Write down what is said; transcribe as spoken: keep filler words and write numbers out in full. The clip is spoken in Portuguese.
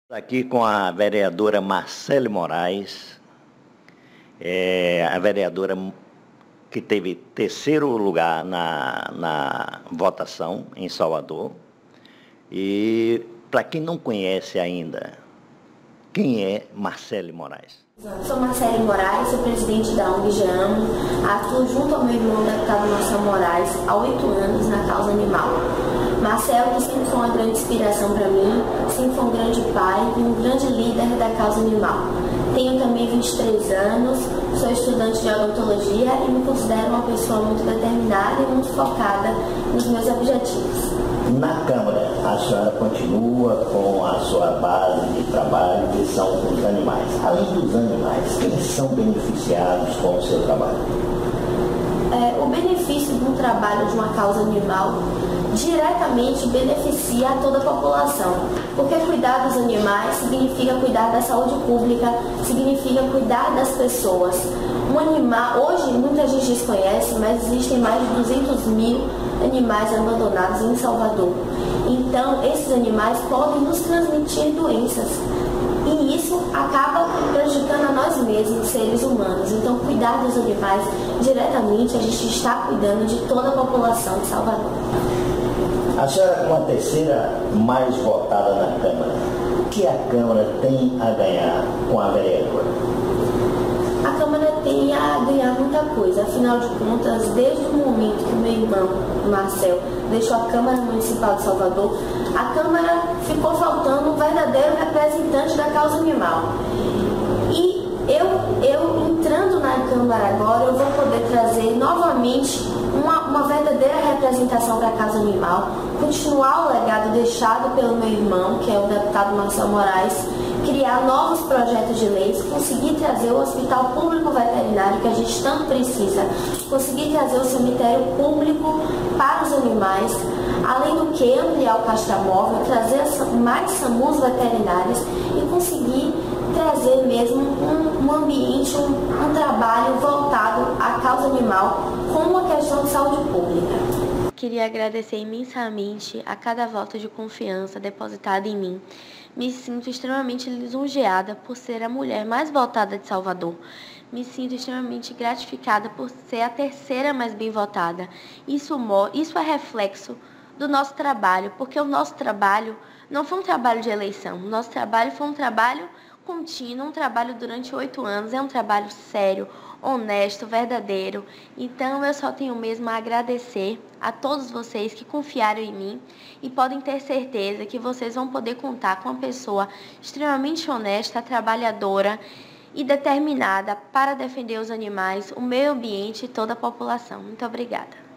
Aqui com a vereadora Marcele Moraes, é, a vereadora que teve terceiro lugar na, na votação em Salvador. E para quem não conhece ainda, quem é Marcele Moraes? Sou Marcele Moraes, sou presidente da O N G Geamo, atuo junto ao meu irmão, deputado Marcelo Moraes, há oito anos na causa animal. Marcelo, que sempre foi uma grande inspiração para mim, sempre foi um grande pai e um grande líder da causa animal. Tenho também vinte e três anos, sou estudante de odontologia e me considero uma pessoa muito determinada e muito focada nos meus objetivos. Na Câmara, a senhora continua com a sua base de trabalho, que são os animais. Além dos animais, quem são beneficiados com o seu trabalho? É, o benefício de um trabalho de uma causa animal diretamente beneficia a toda a população, porque cuidar dos animais significa cuidar da saúde pública, significa cuidar das pessoas. Um animal, hoje muita gente desconhece, mas existem mais de duzentos mil animais abandonados em Salvador. Então, esses animais podem nos transmitir doenças e isso acaba prejudicando a nós mesmos, seres humanos. Então, cuidar dos animais diretamente, a gente está cuidando de toda a população de Salvador. A senhora, com a terceira mais votada na Câmara, o que a Câmara tem a ganhar com a vereadora? A Câmara tem a ganhar muita coisa, afinal de contas, desde o momento que o meu irmão, Marcelo, deixou a Câmara Municipal de Salvador, a Câmara ficou faltando um verdadeiro representante da causa animal. E eu, eu entrando na Câmara agora, eu vou poder trazer novamente uma, uma verdadeira representação para a causa animal, continuar o legado deixado pelo meu irmão, que é o deputado Marcelo Moraes, criar novos projetos de leis, conseguir trazer o hospital público veterinário que a gente tanto precisa, conseguir trazer o cemitério público para os animais, além do que ampliar o castramóvel, trazer mais SAMUs veterinários e conseguir trazer mesmo um, um ambiente, um, um trabalho voltado à causa animal com uma questão de saúde pública. Queria agradecer imensamente a cada voto de confiança depositada em mim. Me sinto extremamente lisonjeada por ser a mulher mais votada de Salvador. Me sinto extremamente gratificada por ser a terceira mais bem votada. Isso, isso é reflexo do nosso trabalho, porque o nosso trabalho não foi um trabalho de eleição. O nosso trabalho foi um trabalho contínuo, um trabalho durante oito anos. É um trabalho sério, honesto, verdadeiro. Então eu só tenho mesmo a agradecer a todos vocês que confiaram em mim e podem ter certeza que vocês vão poder contar com uma pessoa extremamente honesta, trabalhadora e determinada para defender os animais, o meio ambiente e toda a população. Muito obrigada.